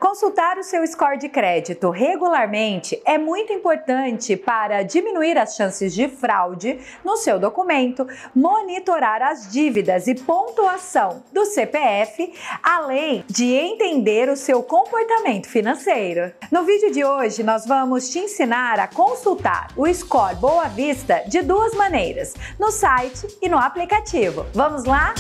Consultar o seu score de crédito regularmente é muito importante para diminuir as chances de fraude no seu documento, monitorar as dívidas e pontuação do CPF, além de entender o seu comportamento financeiro. No vídeo de hoje, nós vamos te ensinar a consultar o Score Boa Vista de duas maneiras, no site e no aplicativo. Vamos lá?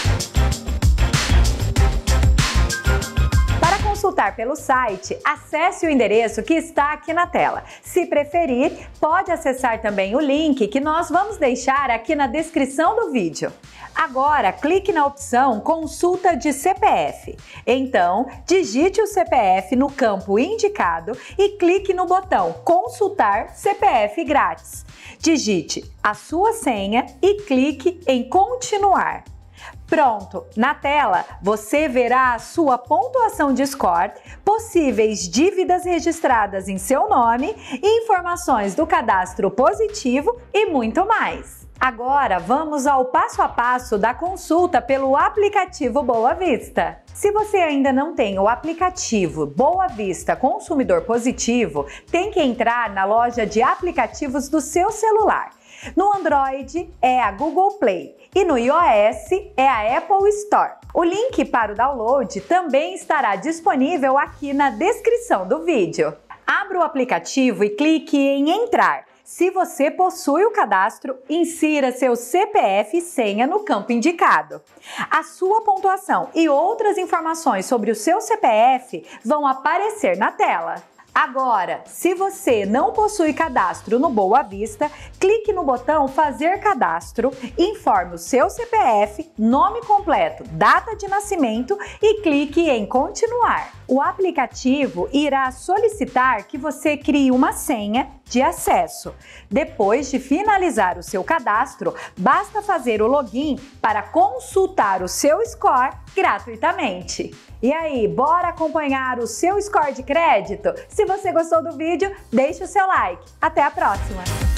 Consultar pelo site, acesse o endereço que está aqui na tela. Se preferir, pode acessar também o link que nós vamos deixar aqui na descrição do vídeo. Agora, clique na opção Consulta de CPF. Então, digite o CPF no campo indicado e clique no botão Consultar CPF grátis. Digite a sua senha e clique em Continuar. Pronto! Na tela, você verá a sua pontuação de score, possíveis dívidas registradas em seu nome, informações do cadastro positivo e muito mais. Agora, vamos ao passo a passo da consulta pelo aplicativo Boa Vista. Se você ainda não tem o aplicativo Boa Vista Consumidor Positivo, tem que entrar na loja de aplicativos do seu celular. No Android é a Google Play e no iOS é a Apple Store. O link para o download também estará disponível aqui na descrição do vídeo. Abra o aplicativo e clique em Entrar. Se você possui o cadastro, insira seu CPF e senha no campo indicado. A sua pontuação e outras informações sobre o seu CPF vão aparecer na tela. Agora, se você não possui cadastro no Boa Vista, clique no botão Fazer Cadastro, informe o seu CPF, nome completo, data de nascimento e clique em Continuar. O aplicativo irá solicitar que você crie uma senha de acesso. Depois de finalizar o seu cadastro, basta fazer o login para consultar o seu score gratuitamente. E aí, bora acompanhar o seu score de crédito? Se você gostou do vídeo, deixe o seu like. Até a próxima!